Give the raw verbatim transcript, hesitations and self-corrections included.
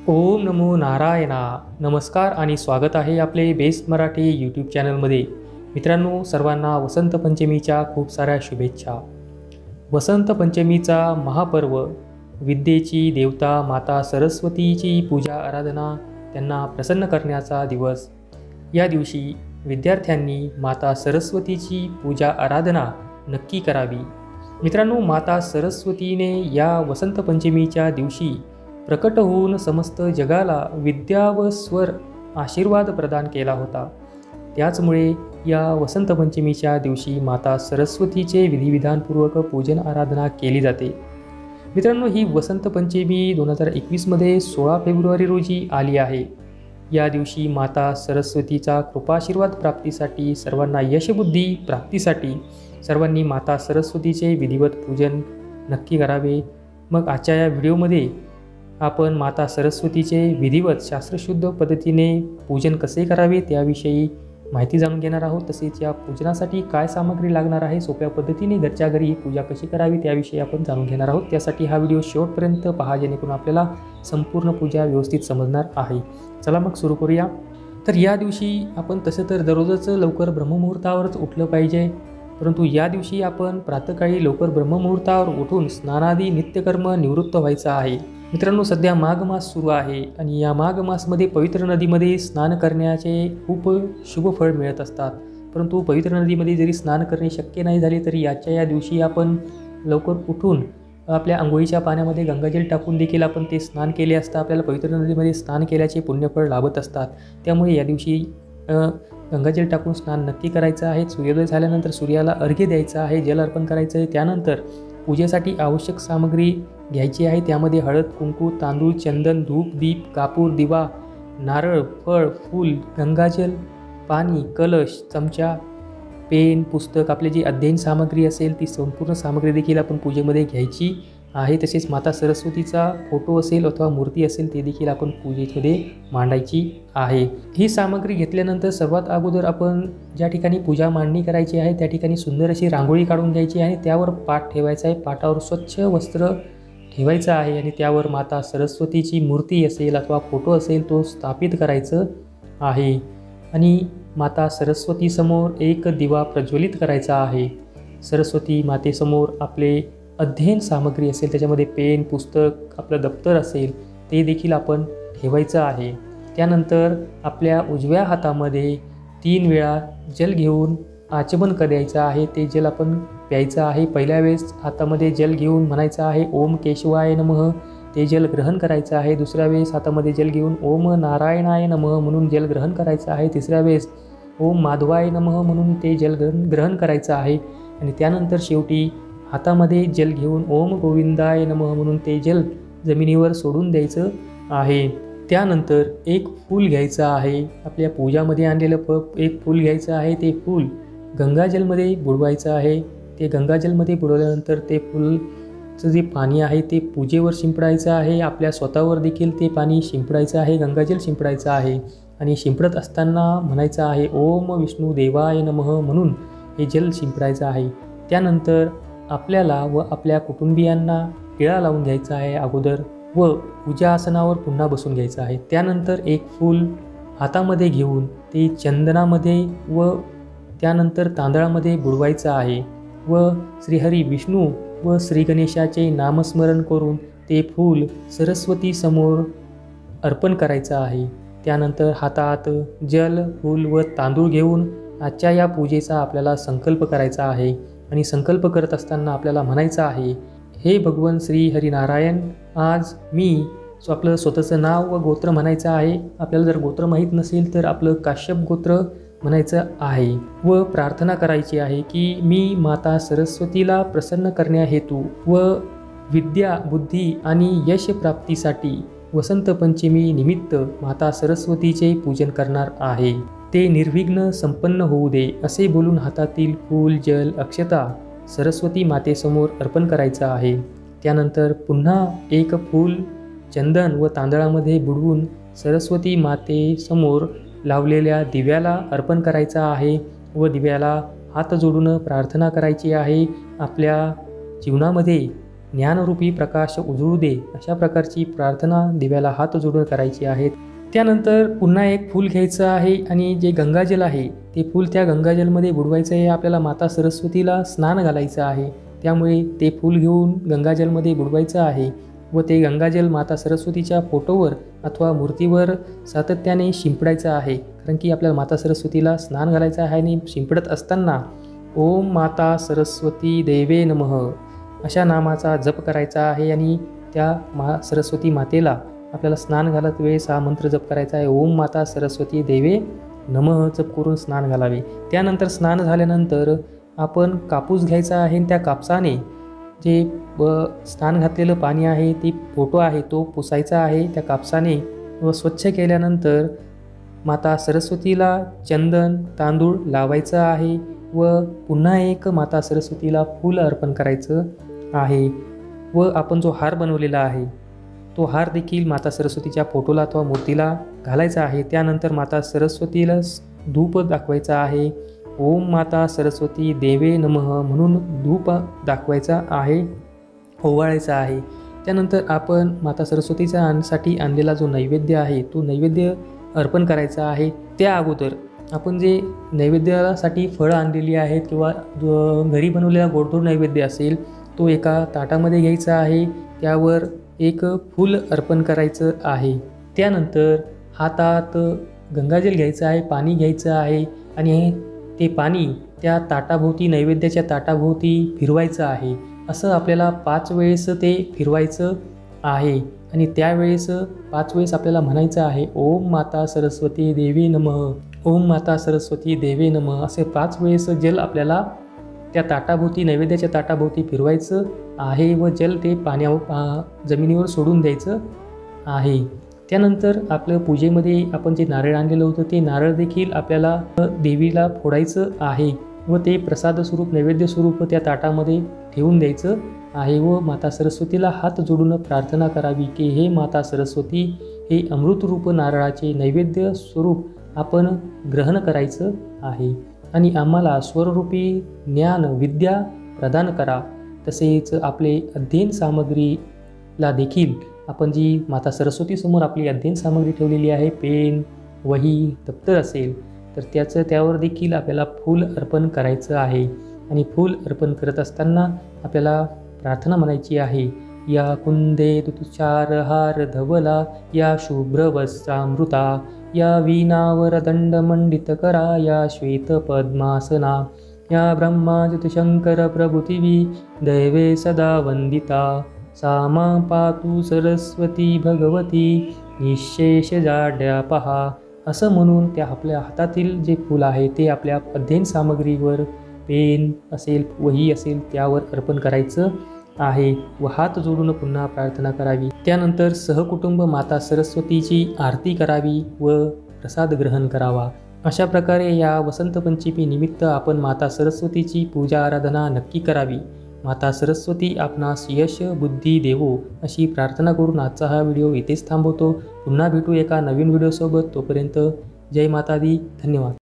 ओम नमो नारायणा. नमस्कार आणि स्वागत आहे आपले बेस्ट मराठी यूट्यूब चॅनलमध्ये. मित्रांनो, सर्वांना वसंत पंचमीच्या खूप साऱ्या शुभेच्छा. वसंत पंचमीचा महापर्व, विद्येची देवता माता सरस्वतीची पूजा आराधना, त्यांना प्रसन्न करण्याचा दिवस. या दिवशी विद्यार्थ्यांनी माता सरस्वतीची पूजा आराधना नक्की करावी. मित्रांनो, माता सरस्वतीने या वसंत पंचमीच्या दिवशी प्रकट होऊन समस्त जगाला विद्या व स्वर आशीर्वाद प्रदान केला होता. त्याचमुळे या वसंत पंचमीच्या दिवशी माता सरस्वतीचे विधिविधानपूर्वक पूजन आराधना केली जाते. मित्रांनो, ही वसंत पंचमी दोन हजार एकवीसमध्ये सोळा फेब्रुवारी रोजी आली आहे. या दिवशी माता सरस्वतीचा कृपाशीर्वाद प्राप्तीसाठी, सर्वांना यशबुद्धी प्राप्तीसाठी सर्वांनी माता सरस्वतीचे विधिवत पूजन नक्की करावे. मग आजच्या या व्हिडिओमध्ये आपण माता सरस्वतीचे विधिवत शास्त्रशुद्ध पद्धतीने पूजन कसे करावे त्याविषयी माहिती जाणून घेणार आहोत. तसेच या पूजनासाठी काय सामग्री लागणार आहे, सोप्या पद्धतीने घरच्या घरी ही पूजा कशी करावी त्याविषयी आपण जाणून घेणार आहोत. त्यासाठी हा व्हिडिओ शेवटपर्यंत पहा, जेणेकरून आपल्याला संपूर्ण पूजा व्यवस्थित समजणार आहे. चला मग सुरू करूया. तर या दिवशी आपण तसं तर दररोजच लवकर ब्रह्ममुहूर्तावरच उठलं पाहिजे, परंतु या दिवशी आपण प्रातःकाळी लवकर ब्रह्ममुहूर्तावर उठून स्नानादी नित्यकर्म निवृत्त व्हायचं आहे. मित्रांनो, सध्या माघ मास सुरू आहे आणि या माघ मासमध्ये पवित्र नदीमध्ये स्नान करण्याचे खूप शुभ फळ मिळत असतात. परंतु पवित्र नदीमध्ये जरी स्नान करणे शक्य नाही झाले तरी याच्या या दिवशी आपण लवकर उठून आपल्या अंघोळीच्या पाण्यामध्ये गंगाजल टाकून देखील आपण ते स्नान केले असता आपल्याला पवित्र नदीमध्ये स्नान केल्याचे पुण्यफळ लाभत असतात. त्यामुळे या दिवशी गंगाजल टाकून स्नान नक्की करायचं आहे. सूर्योदय झाल्यानंतर सूर्याला अर्घ्य द्यायचं आहे, जल अर्पण करायचं आहे. त्यानंतर पूजेसाठी आवश्यक सामग्री घ्यायची आहे. त्यामध्ये हळद, कुंकू, तांदूळ, चंदन, धूप, दीप, कापूर, दिवा, नारळ, फळ, फूल, गंगाजल, पाणी, कलश, चमचा, पेन, पुस्तक, आपली जी अध्ययन सामग्री असेल ती संपूर्ण सामग्री देखील आपण पूजेमध्ये घ्यायची आहे. तसेच माता सरस्वतीचा फोटो असेल अथवा मूर्ती असेल ते देखील आपण पूजेमध्ये मांडायची आहे. ही सामग्री घेतल्यानंतर सर्वात अगोदर आपण ज्या ठिकाणी पूजा मांडणी करायची आहे त्या ठिकाणी सुंदर अशी रांगोळी काढून घ्यायची आहे. त्यावर पाट ठेवायचा आहे, पाटावर स्वच्छ वस्त्र ठेवायचं आहे आणि त्यावर माता सरस्वतीची मूर्ती असेल अथवा फोटो असेल तो स्थापित करायचं आहे. आणि माता सरस्वतीसमोर एक दिवा प्रज्वलित करायचा आहे. सरस्वती मातेसमोर आपले अध्ययन सामग्री असेल, त्याच्यामध्ये पेन, पुस्तक, आपलं दप्तर असेल ते देखील आपण ठेवायचं आहे. त्यानंतर आपल्या उजव्या हातामध्ये तीन वेळा जल घेऊन आचमन करायचं आहे. ते जल आपण प्यायचं आहे. पहिल्या वेळेस हातामध्ये जल घेऊन म्हणायचं आहे ओम केशवाय नमः, ते जल ग्रहण करायचं आहे. दुसऱ्या वेळेस हातामध्ये जल घेऊन ओम नारायणाय नमः म्हणून जल ग्रहण करायचं आहे. तिसऱ्या वेळेस ओम माधवाय नमः म्हणून ते जल ग्रहण ग्रहण करायचं आहे. आणि त्यानंतर शेवटी हातामध्ये जल घेऊन ओम गोविंदाय नमः म्हणून ते जल जमिनीवर सोडून द्यायचं आहे. त्यानंतर एक फूल घ्यायचं आहे. आपल्या पूजामध्ये आणलेलं प एक फूल घ्यायचं आहे. ते फूल गंगाजलमध्ये बुडवायचं आहे. ते गंगाजलमध्ये बुडवल्यानंतर ते फूलचं जे पाणी आहे ते पूजेवर शिंपडायचं आहे. आपल्या स्वतःवर देखील ते पाणी शिंपडायचं आहे, गंगाजल शिंपडायचं आहे. आणि शिंपडत असताना म्हणायचं आहे ओम विष्णू देवाय नमः म्हणून हे जल शिंपडायचं आहे. त्यानंतर आपल्याला व आपल्या कुटुंबियांना टिळा लावून घ्यायचा आहे अगोदर व पूजा आसनावर पुन्हा बसून घ्यायचं आहे. त्यानंतर एक फूल हातामध्ये घेऊन ते चंदनामध्ये व त्यानंतर तांदळामध्ये बुडवायचं आहे व श्रीहरी विष्णू व श्री गणेशाचे नामस्मरण करून ते फूल सरस्वतीसमोर अर्पण करायचं आहे. त्यानंतर हातात जल, फूल व तांदूळ घेऊन आजच्या या पूजेचा आपल्याला संकल्प करायचा आहे. आणि संकल्प करत असताना आपल्याला म्हणायचं आहे हे भगवान श्री हरिनारायण, आज मी सो आपलं स्वतःचं नाव व गोत्र म्हणायचं आहे. आपल्याला जर गोत्र माहीत नसेल तर आपलं काश्यप गोत्र म्हणायचं आहे व प्रार्थना करायची आहे की मी माता सरस्वतीला प्रसन्न करण्याहेतू व विद्या, बुद्धी आणि यश प्राप्तीसाठी वसंत पंचमी निमित्त माता सरस्वतीचे पूजन करणार आहे. ते निर्विघ्न संपन्न होऊ दे असे बोलून हातातील फूल, जल, अक्षता सरस्वती मातेसमोर अर्पण करायचं आहे. त्यानंतर पुन्हा एक फूल चंदन व तांदळामध्ये बुडवून सरस्वती मातेसमोर लावलेल्या दिव्याला अर्पण करायचा आहे व दिव्याला हात जोडून प्रार्थना करायची आहे. आपल्या जीवनामध्ये ज्ञानरूपी प्रकाश उजळू दे, अशा प्रकारची प्रार्थना दिव्याला हात जोडून करायची आहे. त्यानंतर पुन्हा एक फूल घ्यायचं आहे आणि जे गंगाजल आहे ते फूल त्या गंगाजलमध्ये बुडवायचं आहे. आपल्याला माता सरस्वतीला स्नान घालायचं आहे, त्यामुळे ते फूल घेऊन गंगाजलमध्ये बुडवायचं आहे व ते गंगाजल माता सरस्वतीच्या फोटोवर अथवा मूर्तीवर सातत्याने शिंपडायचं आहे. कारण की आपल्याला माता सरस्वतीला स्नान घालायचं आहे आणि शिंपडत असताना ओम माता सरस्वती देवे नमः अशा नामाचा जप करायचा आहे आणि त्या मा सरस्वती मातेला आपल्याला स्नान घालत वेळेस हा मंत्र जप करायचा आहे. ओम माता सरस्वती देवे नमः जप करून स्नान घालावे. त्यानंतर स्नान झाल्यानंतर आपण कापूस घ्यायचा आहे आणि त्या कापसाने जे स्नान घातलेलं पाणी आहे, ती फोटो आहे तो पुसायचा आहे त्या कापसाने व स्वच्छ केल्यानंतर माता सरस्वतीला चंदन तांदूळ लावायचं आहे व पुन्हा एक माता सरस्वतीला फूल अर्पण करायचं आहे व आपण जो हार बनवलेला आहे तो हार देखील माता सरस्वतीच्या फोटोला अथवा मूर्तीला घालायचा आहे. त्यानंतर माता सरस्वतीला धूप दाखवायचा आहे. ओम माता सरस्वती देवे नमः म्हणून धूप दाखवायचा आहे, ओवाळायचा आहे. त्यानंतर आपण माता सरस्वतीच्या आणसाठी आणलेला जो नैवेद्य आहे तो नैवेद्य अर्पण करायचा आहे. त्या अगोदर आपण जे नैवेद्यासाठी फळं आणलेली आहेत किंवा घरी बनवलेला गोडधोड नैवेद्य असेल तो एका ताटामध्ये घ्यायचा आहे, त्यावर एक फूल अर्पण करायचं आहे. त्यानंतर हातात गंगाजल घ्यायचं आहे, पाणी घ्यायचं आहे आणि ते पाणी त्या ताटाभोवती नैवेद्याच्या ताटाभोवती फिरवायचं आहे. असं आपल्याला पाच वेळेस ते फिरवायचं आहे आणि त्यावेळेस पाच वेळेस आपल्याला म्हणायचं आहे ओम माता सरस्वती देवी नमः, ओम माता सरस्वती देवे नमः. असे पाच वेळेस जल आपल्याला त्या ताटाभोवती नैवेद्याच्या ताटाभोवती फिरवायचं आहे व जल ते पाण्यावर जमिनीवर सोडून द्यायचं आहे. त्यानंतर आपलं पूजेमध्ये आपण जे नारळ आणलेलं होतं ते नारळ देखील आपल्याला देवीला फोडायचं आहे व ते प्रसाद स्वरूप नैवेद्य स्वरूप त्या ताटामध्ये ठेवून द्यायचं आहे व माता सरस्वतीला हात जोडून प्रार्थना करावी की हे माता सरस्वती, हे अमृतरूप नारळाचे नैवेद्य स्वरूप आपण ग्रहण करायचं आहे आणि आम्हाला स्वरूपी ज्ञान विद्या प्रदान करा. तसेच आपले अध्ययन सामग्रीला देखील आपण जी माता सरस्वतीसमोर आपली अध्ययन सामग्री ठेवलेली आहे, पेन वही दप्तर असेल तर त्याचं त्यावर देखील आपल्याला फूल अर्पण करायचं आहे आणि फूल अर्पण करत असताना आपल्याला प्रार्थना म्हणायची आहे. या कुंदे तुषार हार धवला, या शुभ्र वस्त्रामृता, या वीणावर दंडमंडित करा, या श्वेत पद्मासना, या ब्रह्माजित शंकर प्रभुतिवी दैवे सदा वंदिता, सामा पातु सरस्वती भगवती निशेष जाड्या पहा. असं म्हणून त्या आपल्या हातातील जे फूल आहे ते आपल्या अध्ययन सामग्रीवर, पेन असेल वही असेल त्यावर अर्पण करायचं आहे व हात जोडून पुन्हा प्रार्थना करावी. त्यानंतर सहकुटुंब माता सरस्वतीची आरती करावी व प्रसाद ग्रहण करावा. अशा प्रकारे या वसंत पंचमी निमित्त आपण माता सरस्वतीची पूजा आराधना नक्की करावी. माता सरस्वती आपणास यश बुद्धी देवो अशी प्रार्थना करून आजचा हा व्हिडिओ इथेच थांबवतो. पुन्हा भेटू एका नवीन व्हिडिओसोबत. तोपर्यंत जय माता दी. धन्यवाद.